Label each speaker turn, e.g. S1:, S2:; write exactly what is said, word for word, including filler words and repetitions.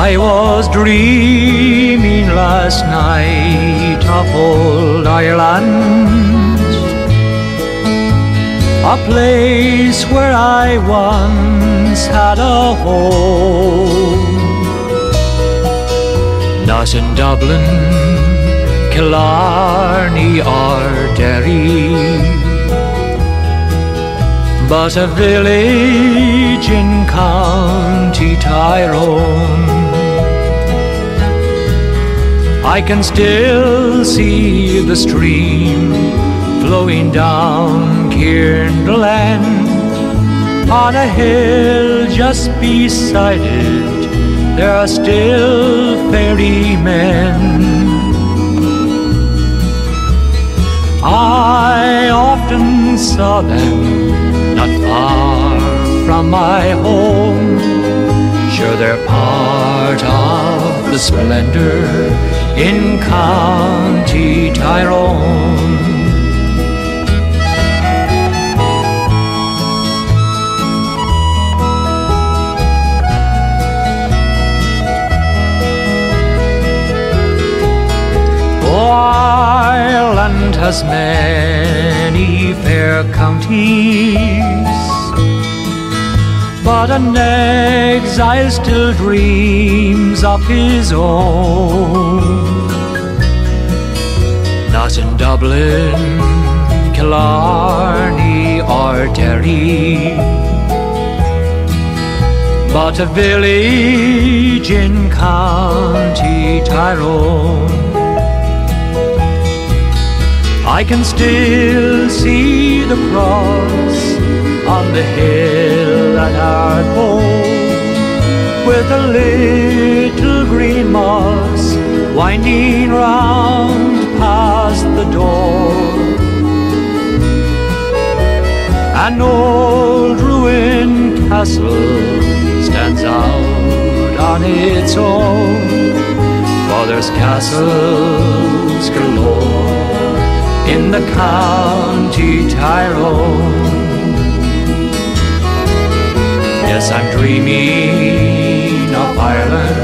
S1: I was dreaming last night of old Ireland, a place where I once had a home. Not in Dublin, Killarney or Derry, but a village in County Tyrone. I can still see the stream flowing down Cairnglen. On a hill just beside it, there are still ferrymen. I often saw them not far from my home. Sure, they're part of the splendor in County Tyrone. Ireland has many fair counties, but an exile still dreams of his own. Not in Dublin, Killarney or Derry, but a village in County Tyrone. I can still see the cross on the hill at our home, with a little green moss winding round past the door. An old ruined castle stands out on its own, for there's castles galore in the County Tyrone. Yes, I'm dreaming of Ireland